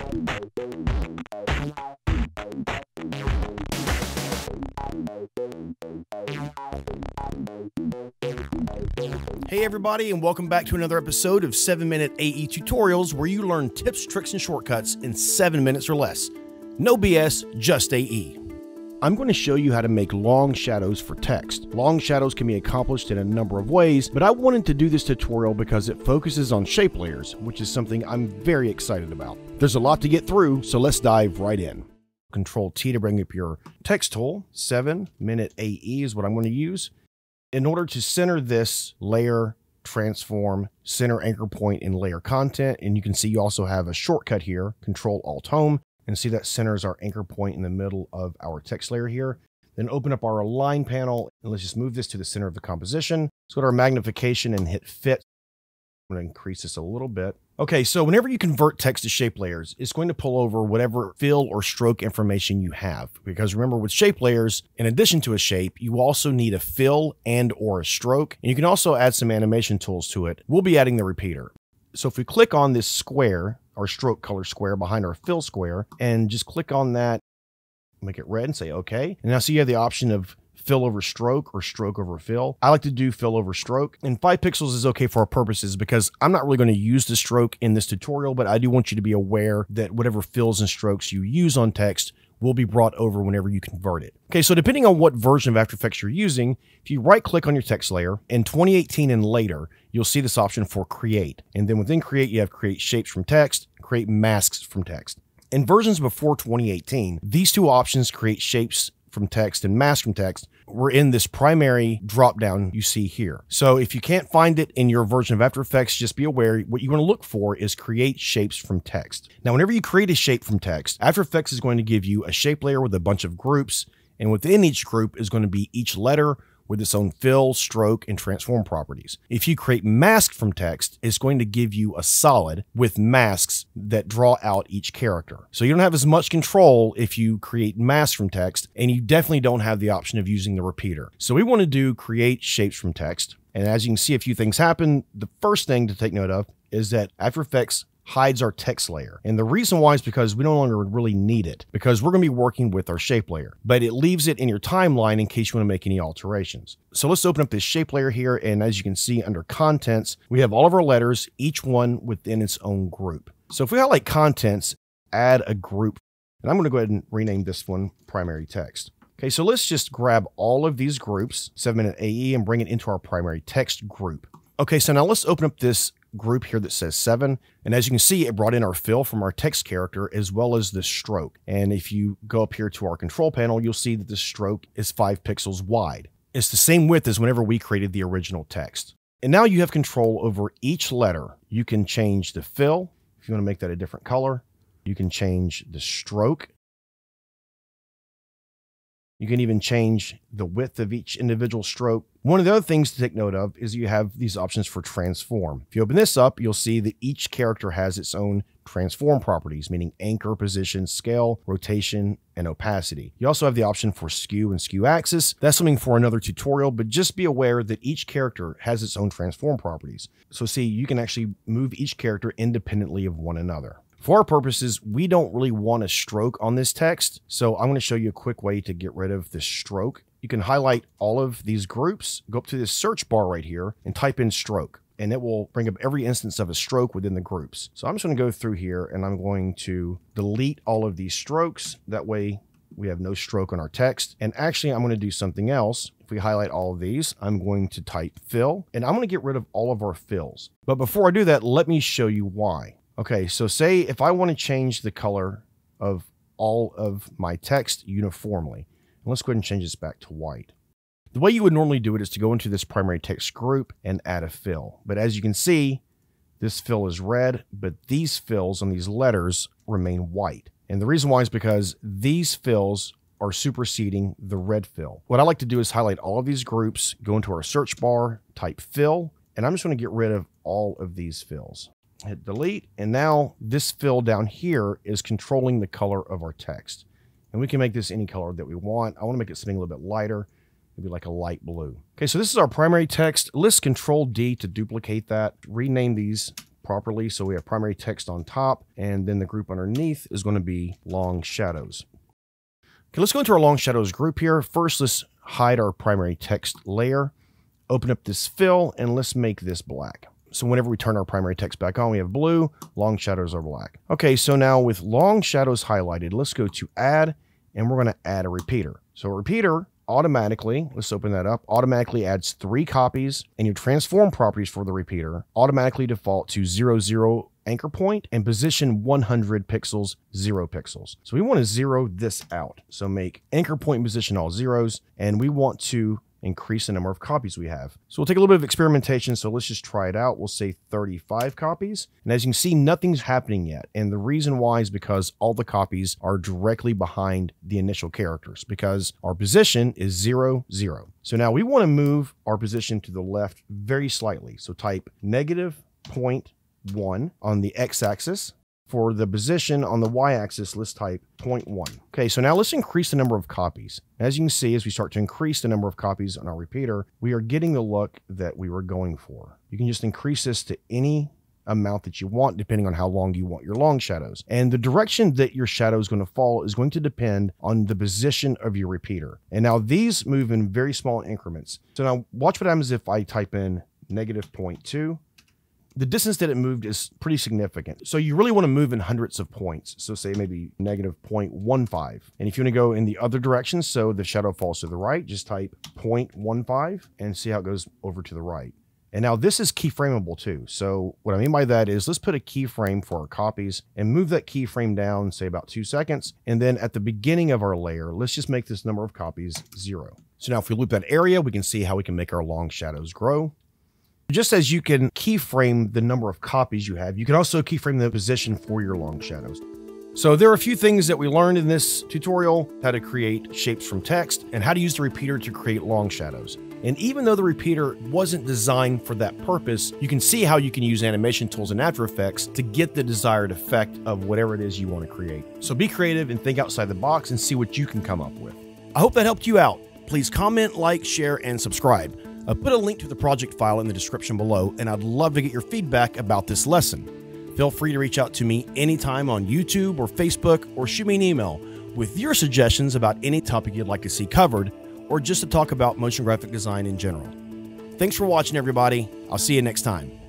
Hey everybody, and welcome back to another episode of 7-Minute AE Tutorials, where you learn tips, tricks, and shortcuts in 7 minutes or less. No BS, just AE. I'm going to show you how to make long shadows for text. Long shadows can be accomplished in a number of ways, but I wanted to do this tutorial because it focuses on shape layers, which is something I'm very excited about. There's a lot to get through, so let's dive right in. Control T to bring up your text tool. 7-Minute AE is what I'm going to use. In order to center this layer, transform, center anchor point, and layer content, and you can see you also have a shortcut here, Control Alt Home, and see that centers our anchor point in the middle of our text layer here. Then open up our Align panel, and let's just move this to the center of the composition. Let's go to our magnification and hit Fit. I'm going to increase this a little bit. Okay, so whenever you convert text to shape layers, it's going to pull over whatever fill or stroke information you have. Because remember, with shape layers, in addition to a shape, you also need a fill and or a stroke. And you can also add some animation tools to it. We'll be adding the repeater. So if we click on this square, our stroke color square behind our fill square, and just click on that, make it red and say okay. And now see you have the option of fill over stroke or stroke over fill. I like to do fill over stroke, and 5 pixels is okay for our purposes because I'm not really going to use the stroke in this tutorial, but I do want you to be aware that whatever fills and strokes you use on text will be brought over whenever you convert it. Okay, so depending on what version of After Effects you're using, if you right click on your text layer, in 2018 and later, you'll see this option for Create. And then within Create, you have Create Shapes from Text, Create Masks from Text. In versions before 2018, these two options, Create Shapes from Text and Mask from Text, were in this primary drop down you see here. So if you can't find it in your version of After Effects, just be aware what you want to look for is Create Shapes from Text. Now, whenever you create a shape from text, After Effects is going to give you a shape layer with a bunch of groups, and within each group is going to be each letter with its own fill, stroke, and transform properties. If you create mask from text, it's going to give you a solid with masks that draw out each character. So you don't have as much control if you create masks from text, and you definitely don't have the option of using the repeater. So we want to do Create Shapes from Text. And as you can see, a few things happen. The first thing to take note of is that After Effects hides our text layer. And the reason why is because we no longer really need it, because we're going to be working with our shape layer, but it leaves it in your timeline in case you want to make any alterations. So let's open up this shape layer here. And as you can see under Contents, we have all of our letters, each one within its own group. So if we highlight Contents, add a group, and I'm going to go ahead and rename this one Primary Text. Okay, so let's just grab all of these groups, 7-Minute AE, and bring it into our primary text group. Okay, so now let's open up this group here that says 7, and as you can see, it brought in our fill from our text character as well as the stroke. And if you go up here to our control panel, you'll see that the stroke is 5 pixels wide. It's the same width as whenever we created the original text. And now you have control over each letter. You can change the fill if you want to make that a different color. You can change the stroke. You can even change the width of each individual stroke. One of the other things to take note of is you have these options for transform. If you open this up, you'll see that each character has its own transform properties, meaning anchor, position, scale, rotation, and opacity. You also have the option for skew and skew axis. That's something for another tutorial, but just be aware that each character has its own transform properties. So see, you can actually move each character independently of one another. For our purposes, we don't really want a stroke on this text, so I'm going to show you a quick way to get rid of the stroke. You can highlight all of these groups, go up to this search bar right here, and type in stroke, and it will bring up every instance of a stroke within the groups. So I'm just going to go through here, and I'm going to delete all of these strokes. That way, we have no stroke on our text. And actually, I'm going to do something else. If we highlight all of these, I'm going to type fill, and I'm going to get rid of all of our fills. But before I do that, let me show you why. Okay, so say if I want to change the color of all of my text uniformly, and let's go ahead and change this back to white. The way you would normally do it is to go into this primary text group and add a fill. But as you can see, this fill is red, but these fills on these letters remain white. And the reason why is because these fills are superseding the red fill. What I like to do is highlight all of these groups, go into our search bar, type fill, and I'm just going to get rid of all of these fills. Hit delete, and now this fill down here is controlling the color of our text. And we can make this any color that we want. I want to make it something a little bit lighter, maybe like a light blue. Okay, so this is our primary text. Let's Control D to duplicate that, rename these properly. So we have primary text on top, and then the group underneath is going to be long shadows. Okay, let's go into our long shadows group here. First, let's hide our primary text layer, open up this fill, and let's make this black. So whenever we turn our primary text back on, we have blue, long shadows are black. Okay, so now with long shadows highlighted, let's go to add, and we're going to add a repeater. So a repeater automatically, let's open that up, automatically adds 3 copies, and your transform properties for the repeater automatically default to 0, 0 anchor point and position 100 pixels, 0 pixels. So we want to zero this out. So make anchor point and position all zeros, and we want to increase the number of copies we have. So we'll take a little bit of experimentation. So let's just try it out. We'll say 35 copies. And as you can see, nothing's happening yet. And the reason why is because all the copies are directly behind the initial characters, because our position is 0, 0. So now we want to move our position to the left very slightly. So type -0.1 on the x-axis. For the position on the y-axis, let's type 0.1. Okay, so now let's increase the number of copies. As you can see, as we start to increase the number of copies on our repeater, we are getting the look that we were going for. You can just increase this to any amount that you want, depending on how long you want your long shadows. And the direction that your shadow is going to fall is going to depend on the position of your repeater. And now these move in very small increments. So now watch what happens if I type in -0.2. The distance that it moved is pretty significant. So you really want to move in hundreds of points. So say maybe -0.15. And if you want to go in the other direction, so the shadow falls to the right, just type 0.15 and see how it goes over to the right. And now this is keyframeable too. So what I mean by that is let's put a keyframe for our copies and move that keyframe down, say about 2 seconds. And then at the beginning of our layer, let's just make this number of copies 0. So now if we loop that area, we can see how we can make our long shadows grow. Just as you can keyframe the number of copies you have, you can also keyframe the position for your long shadows. So there are a few things that we learned in this tutorial: how to create shapes from text and how to use the repeater to create long shadows. And even though the repeater wasn't designed for that purpose, you can see how you can use animation tools in After Effects to get the desired effect of whatever it is you want to create. So be creative and think outside the box and see what you can come up with. I hope that helped you out. Please comment, like, share, and subscribe. I'll put a link to the project file in the description below, and I'd love to get your feedback about this lesson. Feel free to reach out to me anytime on YouTube or Facebook, or shoot me an email with your suggestions about any topic you'd like to see covered, or just to talk about motion graphic design in general. Thanks for watching, everybody. I'll see you next time.